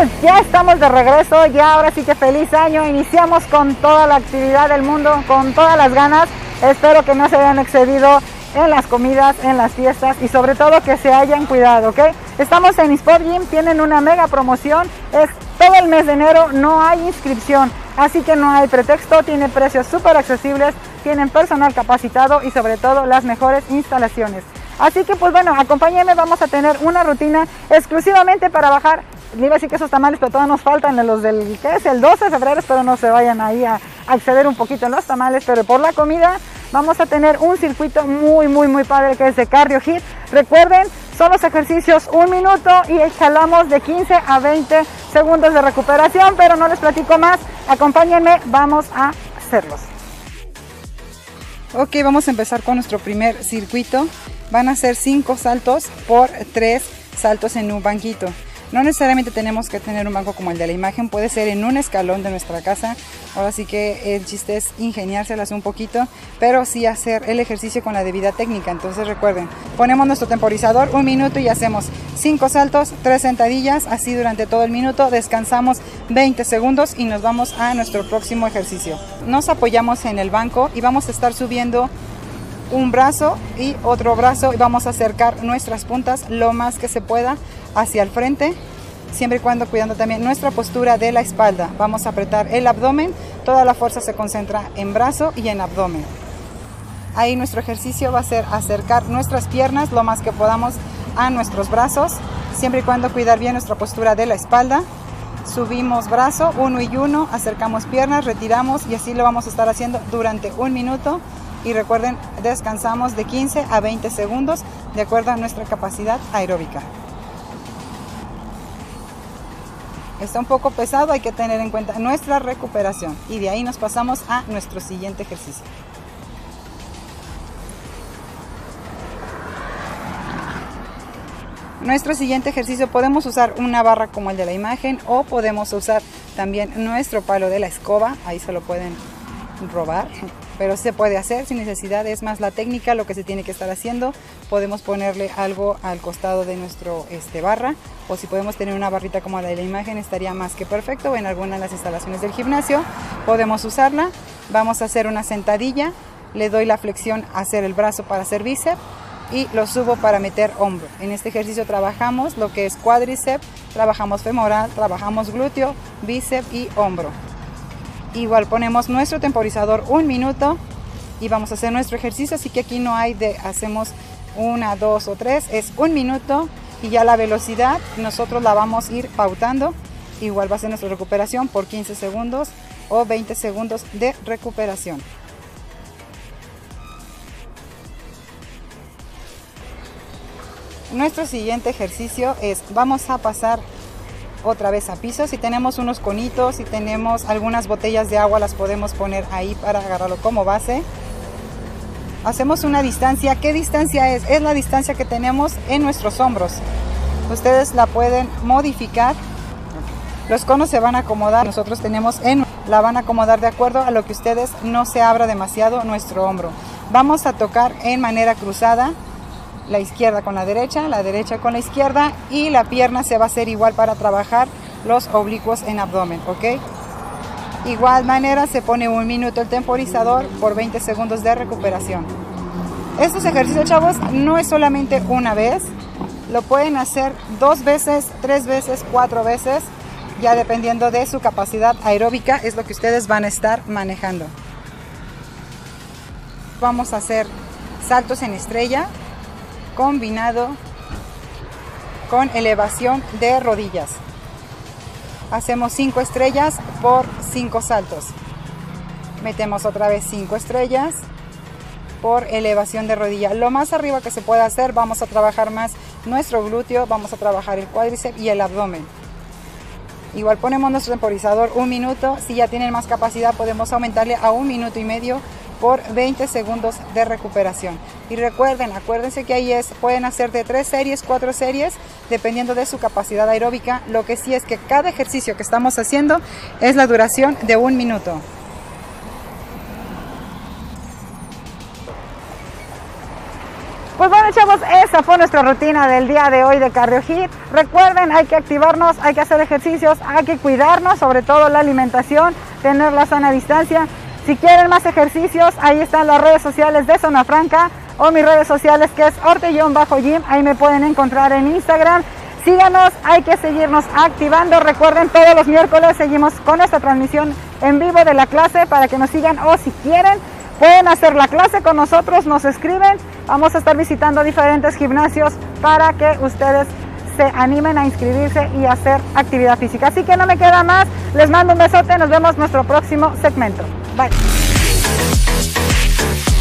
Pues ya estamos de regreso, ya ahora sí que feliz año, iniciamos con toda la actividad del mundo, con todas las ganas. Espero que no se hayan excedido en las comidas, en las fiestas y sobre todo que se hayan cuidado, ¿ok? Estamos en Sport Gym, tienen una mega promoción, es todo el mes de enero, no hay inscripción, así que no hay pretexto, tiene precios súper accesibles, tienen personal capacitado y sobre todo las mejores instalaciones. Así que pues bueno, acompáñenme, vamos a tener una rutina exclusivamente para bajar. Le iba a decir que esos tamales, pero todavía nos faltan los del, ¿qué es? El 12 de febrero, espero no se vayan ahí a acceder un poquito en los tamales, pero por la comida vamos a tener un circuito muy padre que es de Cardio HIIT. Recuerden, son los ejercicios 1 minuto y jalamos de 15 a 20 segundos de recuperación, pero no les platico más, acompáñenme, vamos a hacerlos. Ok, vamos a empezar con nuestro primer circuito. Van a ser 5 saltos por 3 saltos en un banquito. No necesariamente tenemos que tener un banco como el de la imagen, puede ser en un escalón de nuestra casa. Ahora sí que el chiste es ingeniárselas un poquito, pero sí hacer el ejercicio con la debida técnica. Entonces recuerden, ponemos nuestro temporizador 1 minuto y hacemos 5 saltos, 3 sentadillas, así durante todo el minuto, descansamos 20 segundos y nos vamos a nuestro próximo ejercicio. Nos apoyamos en el banco y vamos a estar subiendo un brazo y otro brazo y vamos a acercar nuestras puntas lo más que se pueda hacia el frente, siempre y cuando cuidando también nuestra postura de la espalda. Vamos a apretar el abdomen, toda la fuerza se concentra en brazo y en abdomen. Ahí nuestro ejercicio va a ser acercar nuestras piernas lo más que podamos a nuestros brazos, siempre y cuando cuidar bien nuestra postura de la espalda. Subimos brazo, 1 y 1, acercamos piernas, retiramos y así lo vamos a estar haciendo durante 1 minuto. Y recuerden, descansamos de 15 a 20 segundos de acuerdo a nuestra capacidad aeróbica. Está un poco pesado, hay que tener en cuenta nuestra recuperación y de ahí nos pasamos a nuestro siguiente ejercicio. Nuestro siguiente ejercicio podemos usar una barra como el de la imagen o podemos usar también nuestro palo de la escoba, ahí se lo pueden robar, pero se puede hacer sin necesidad, es más la técnica lo que se tiene que estar haciendo. Podemos ponerle algo al costado de nuestro barra, o si podemos tener una barrita como la de la imagen estaría más que perfecto. En alguna de las instalaciones del gimnasio podemos usarla. Vamos a hacer una sentadilla, le doy la flexión a hacer el brazo para hacer bíceps y lo subo para meter hombro. En este ejercicio trabajamos lo que es cuádriceps, trabajamos femoral, trabajamos glúteo, bíceps y hombro. Igual ponemos nuestro temporizador 1 minuto y vamos a hacer nuestro ejercicio, así que aquí no hay de hacemos 1, 2 o 3, es 1 minuto y ya la velocidad nosotros la vamos a ir pautando. Igual va a ser nuestra recuperación por 15 segundos o 20 segundos de recuperación. Nuestro siguiente ejercicio es, vamos a pasar otra vez a piso. Si tenemos unos conitos, si tenemos algunas botellas de agua, las podemos poner ahí para agarrarlo como base. Hacemos una distancia. ¿Qué distancia es? Es la distancia que tenemos en nuestros hombros. Ustedes la pueden modificar. Los conos se van a acomodar. Nosotros tenemos la van a acomodar de acuerdo a lo que ustedes no se abra demasiado nuestro hombro. Vamos a tocar en manera cruzada. La izquierda con la derecha con la izquierda y la pierna se va a hacer igual para trabajar los oblicuos en abdomen, ¿ok? Igual manera se pone 1 minuto el temporizador por 20 segundos de recuperación. Estos ejercicios, chavos, no es solamente una vez, lo pueden hacer 2 veces, 3 veces, 4 veces, ya dependiendo de su capacidad aeróbica, es lo que ustedes van a estar manejando. Vamos a hacer saltos en estrella, combinado con elevación de rodillas. Hacemos 5 estrellas por 5 saltos. Metemos otra vez 5 estrellas por elevación de rodilla. Lo más arriba que se pueda hacer, vamos a trabajar más nuestro glúteo, vamos a trabajar el cuádriceps y el abdomen. Igual ponemos nuestro temporizador 1 minuto. Si ya tienen más capacidad, podemos aumentarle a 1 minuto y medio por 20 segundos de recuperación. Y recuerden, acuérdense que ahí pueden hacer de 3 series, 4 series, dependiendo de su capacidad aeróbica. Lo que sí es que cada ejercicio que estamos haciendo es la duración de 1 minuto. Pues bueno, chavos, esa fue nuestra rutina del día de hoy de Cardio Hit. Recuerden, hay que activarnos, hay que hacer ejercicios, hay que cuidarnos, sobre todo la alimentación, tener la sana distancia. Si quieren más ejercicios, ahí están las redes sociales de Zona Franca o mis redes sociales, que es Orte_Gym. Ahí me pueden encontrar en Instagram. Síganos, hay que seguirnos activando. Recuerden, todos los miércoles seguimos con esta transmisión en vivo de la clase para que nos sigan, o si quieren pueden hacer la clase con nosotros, nos escriben. Vamos a estar visitando diferentes gimnasios para que ustedes se animen a inscribirse y hacer actividad física. Así que no me queda más, les mando un besote, nos vemos en nuestro próximo segmento. Bye.